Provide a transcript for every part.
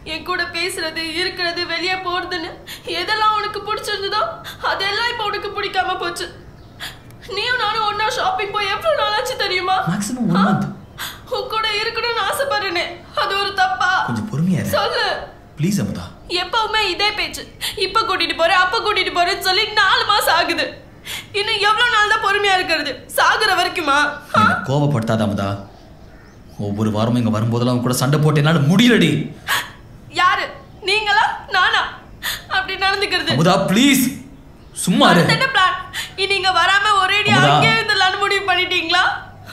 என் கூட பேசுறது இருக்கிறது வெளியே போறதுன்னு எதெல்லாம் உனக்கு பிடிச்சிருந்ததோ அதெல்லாம் இப்போ உனக்கு பிடிக்காம போச்சு. நீயும் நானும் ஒன்னா ஷாப்பிங் போய் எவ்வளவு நாள் ஆச்சு தெரியுமா? Maximum 1 month. உன் கூட இருக்கணும்னு ஆசைப்படுறேனே, அது ஒரு தப்பா? கொஞ்சம் பொறுமையா இரு. சொல்லு ப்ளீஸ் அமுதா. எப்பவுமே இதே பேச்சு. இப்ப கூட்டிட்டு போறேன் அப்ப கூட்டிட்டு போறேன்னு சொல்லி 4 மாசம் ஆகுது. இன்னும் எவ்வளவு நாள் தான் பொறுமையா இருக்கிறது? சாகுற வரைக்குமா? கோபப்படுத்தாத அமுதா. ஒவ்வொரு வாரமும் இங்க வரும்போதெல்லாம் உன் கூட சண்டை போட்டு என்னால முடியலடி. யாரு? நீங்களா நானா அப்படி நடந்துக்கிறது? அமுதா ப்ளீஸ் சும்மா இரு. என்ன பிளான்? இனி இங்க வராம ஒரேடி அங்கே இருந்தலாம்னு முடிவு பண்ணிட்டீங்களா?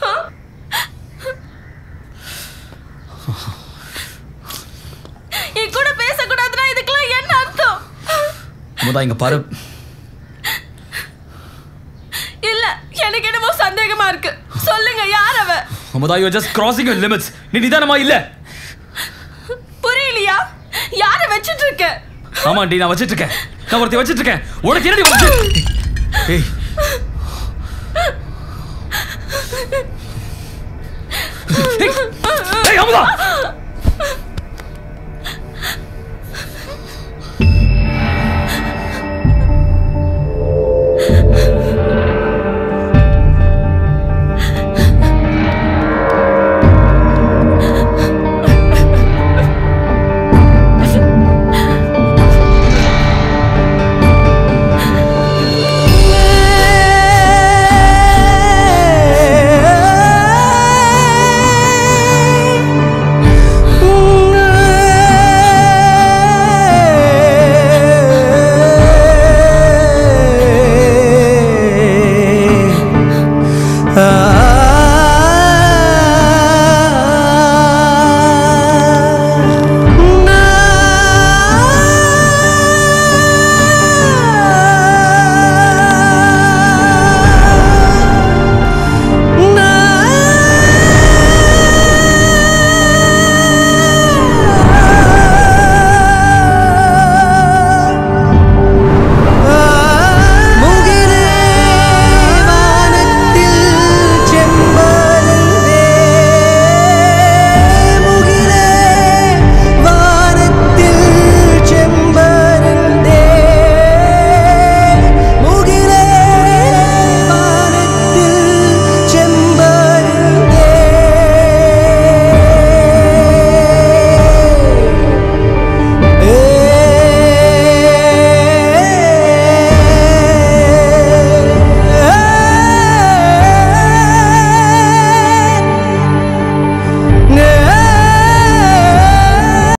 என் கூட பேசக்கூடாதுன்னா இதுக்கெல்லாம் என்ன அர்த்தம்? அமுதா இங்க பாரு. இல்ல எனக்கு என்னமோ சந்தேகமா இருக்கு. சொல்லுங்க யார் அவ? Amudha you are just crossing your limits. நீ நிதானமா இல்ல. புரியலையா? யாரை வச்சிட்டு இருக்க? ஆமாண்டி நான் வச்சிட்டு இருக்கேன். நான் ஒருத்தி வச்சிட்டு இருக்கேன். உனக்கு என்னடி வந்து? ஏய் ஏய் அமுதா